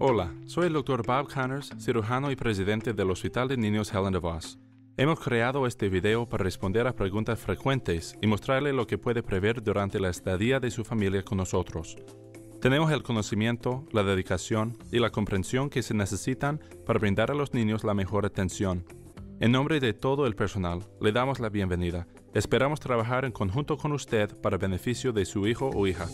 Hola, soy el Dr. Bob Connors, cirujano y presidente del Hospital de Niños Helen DeVos. Hemos creado este video para responder a preguntas frecuentes y mostrarle lo que puede prever durante la estadía de su familia con nosotros. Tenemos el conocimiento, la dedicación y la comprensión que se necesitan para brindar a los niños la mejor atención. En nombre de todo el personal, le damos la bienvenida. Esperamos trabajar en conjunto con usted para beneficio de su hijo o hija.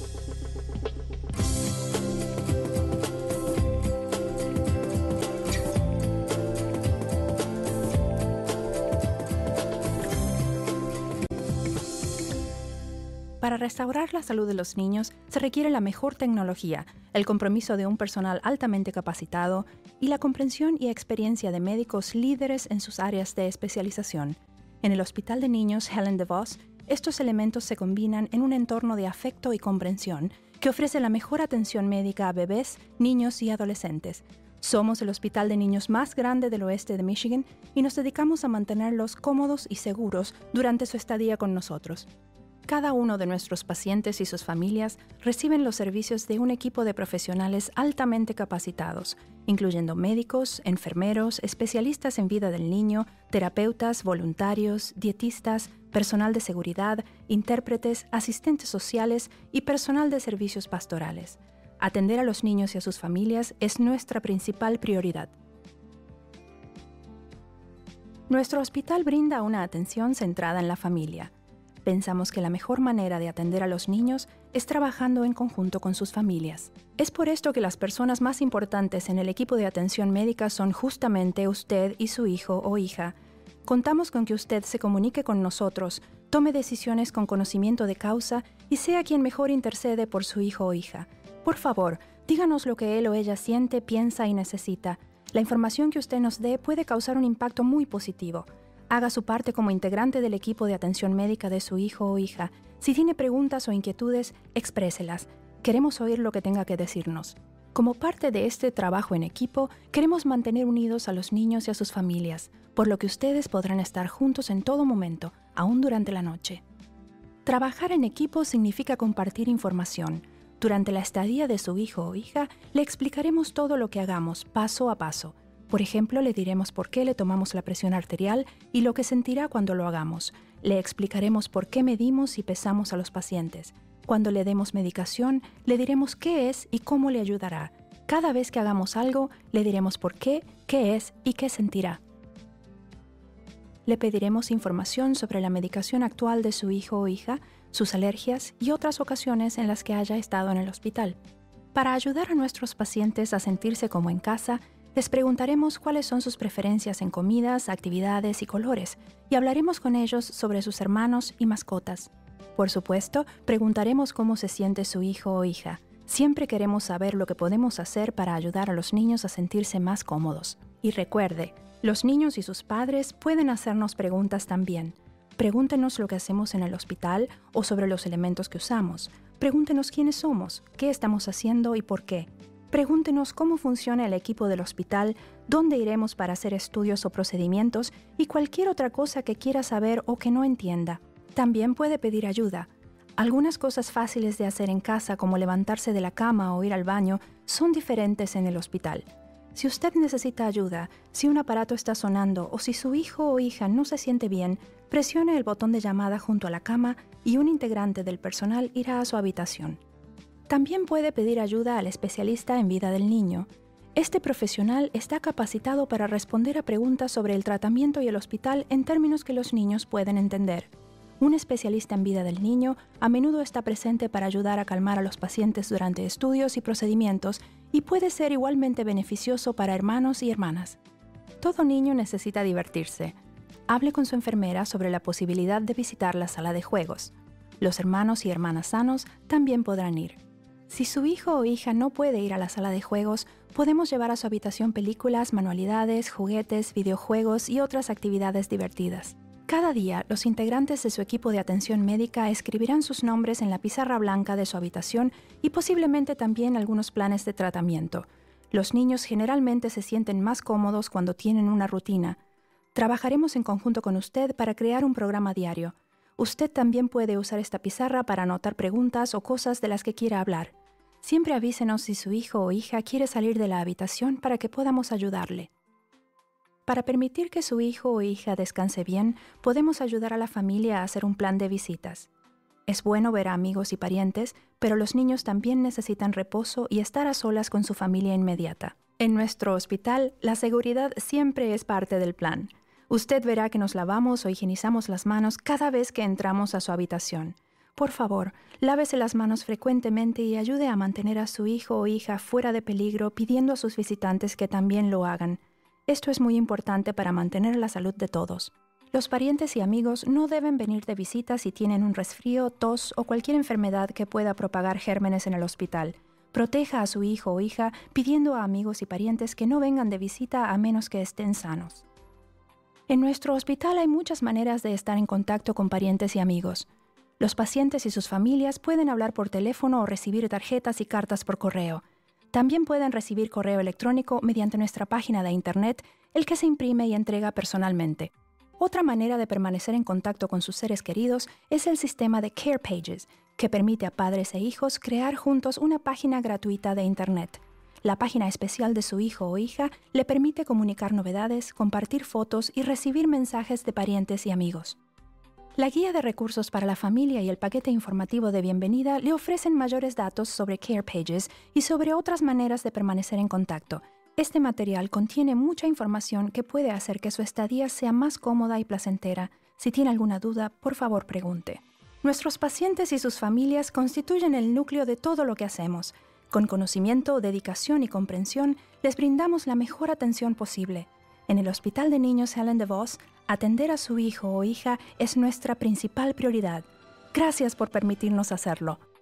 Para restaurar la salud de los niños se requiere la mejor tecnología, el compromiso de un personal altamente capacitado y la comprensión y experiencia de médicos líderes en sus áreas de especialización. En el Hospital de Niños Helen DeVos, estos elementos se combinan en un entorno de afecto y comprensión que ofrece la mejor atención médica a bebés, niños y adolescentes. Somos el hospital de niños más grande del oeste de Michigan y nos dedicamos a mantenerlos cómodos y seguros durante su estadía con nosotros. Cada uno de nuestros pacientes y sus familias reciben los servicios de un equipo de profesionales altamente capacitados, incluyendo médicos, enfermeros, especialistas en vida del niño, terapeutas, voluntarios, dietistas, personal de seguridad, intérpretes, asistentes sociales y personal de servicios pastorales. Atender a los niños y a sus familias es nuestra principal prioridad. Nuestro hospital brinda una atención centrada en la familia. Pensamos que la mejor manera de atender a los niños es trabajando en conjunto con sus familias. Es por esto que las personas más importantes en el equipo de atención médica son justamente usted y su hijo o hija. Contamos con que usted se comunique con nosotros, tome decisiones con conocimiento de causa y sea quien mejor intercede por su hijo o hija. Por favor, díganos lo que él o ella siente, piensa y necesita. La información que usted nos dé puede causar un impacto muy positivo. Haga su parte como integrante del equipo de atención médica de su hijo o hija. Si tiene preguntas o inquietudes, expréselas. Queremos oír lo que tenga que decirnos. Como parte de este trabajo en equipo, queremos mantener unidos a los niños y a sus familias, por lo que ustedes podrán estar juntos en todo momento, aún durante la noche. Trabajar en equipo significa compartir información. Durante la estadía de su hijo o hija, le explicaremos todo lo que hagamos, paso a paso. Por ejemplo, le diremos por qué le tomamos la presión arterial y lo que sentirá cuando lo hagamos. Le explicaremos por qué medimos y pesamos a los pacientes. Cuando le demos medicación, le diremos qué es y cómo le ayudará. Cada vez que hagamos algo, le diremos por qué es y qué sentirá. Le pediremos información sobre la medicación actual de su hijo o hija, sus alergias y otras ocasiones en las que haya estado en el hospital. Para ayudar a nuestros pacientes a sentirse como en casa, les preguntaremos cuáles son sus preferencias en comidas, actividades y colores, y hablaremos con ellos sobre sus hermanos y mascotas. Por supuesto, preguntaremos cómo se siente su hijo o hija. Siempre queremos saber lo que podemos hacer para ayudar a los niños a sentirse más cómodos. Y recuerde, los niños y sus padres pueden hacernos preguntas también. Pregúntenos lo que hacemos en el hospital o sobre los elementos que usamos. Pregúntenos quiénes somos, qué estamos haciendo y por qué. Pregúntenos cómo funciona el equipo del hospital, dónde iremos para hacer estudios o procedimientos y cualquier otra cosa que quiera saber o que no entienda. También puede pedir ayuda. Algunas cosas fáciles de hacer en casa, como levantarse de la cama o ir al baño, son diferentes en el hospital. Si usted necesita ayuda, si un aparato está sonando o si su hijo o hija no se siente bien, presione el botón de llamada junto a la cama y un integrante del personal irá a su habitación. También puede pedir ayuda al especialista en vida del niño. Este profesional está capacitado para responder a preguntas sobre el tratamiento y el hospital en términos que los niños pueden entender. Un especialista en vida del niño a menudo está presente para ayudar a calmar a los pacientes durante estudios y procedimientos y puede ser igualmente beneficioso para hermanos y hermanas. Todo niño necesita divertirse. Hable con su enfermera sobre la posibilidad de visitar la sala de juegos. Los hermanos y hermanas sanos también podrán ir. Si su hijo o hija no puede ir a la sala de juegos, podemos llevar a su habitación películas, manualidades, juguetes, videojuegos y otras actividades divertidas. Cada día, los integrantes de su equipo de atención médica escribirán sus nombres en la pizarra blanca de su habitación y posiblemente también algunos planes de tratamiento. Los niños generalmente se sienten más cómodos cuando tienen una rutina. Trabajaremos en conjunto con usted para crear un programa diario. Usted también puede usar esta pizarra para anotar preguntas o cosas de las que quiera hablar. Siempre avísenos si su hijo o hija quiere salir de la habitación para que podamos ayudarle. Para permitir que su hijo o hija descanse bien, podemos ayudar a la familia a hacer un plan de visitas. Es bueno ver a amigos y parientes, pero los niños también necesitan reposo y estar a solas con su familia inmediata. En nuestro hospital, la seguridad siempre es parte del plan. Usted verá que nos lavamos o higienizamos las manos cada vez que entramos a su habitación. Por favor, lávese las manos frecuentemente y ayude a mantener a su hijo o hija fuera de peligro pidiendo a sus visitantes que también lo hagan. Esto es muy importante para mantener la salud de todos. Los parientes y amigos no deben venir de visita si tienen un resfrío, tos o cualquier enfermedad que pueda propagar gérmenes en el hospital. Proteja a su hijo o hija pidiendo a amigos y parientes que no vengan de visita a menos que estén sanos. En nuestro hospital hay muchas maneras de estar en contacto con parientes y amigos. Los pacientes y sus familias pueden hablar por teléfono o recibir tarjetas y cartas por correo. También pueden recibir correo electrónico mediante nuestra página de Internet, el que se imprime y entrega personalmente. Otra manera de permanecer en contacto con sus seres queridos es el sistema de Care Pages, que permite a padres e hijos crear juntos una página gratuita de Internet. La página especial de su hijo o hija le permite comunicar novedades, compartir fotos y recibir mensajes de parientes y amigos. La guía de recursos para la familia y el paquete informativo de bienvenida le ofrecen mayores datos sobre Care Pages y sobre otras maneras de permanecer en contacto. Este material contiene mucha información que puede hacer que su estadía sea más cómoda y placentera. Si tiene alguna duda, por favor pregunte. Nuestros pacientes y sus familias constituyen el núcleo de todo lo que hacemos. Con conocimiento, dedicación y comprensión, les brindamos la mejor atención posible. En el Hospital de Niños Helen DeVos, atender a su hijo o hija es nuestra principal prioridad. Gracias por permitirnos hacerlo.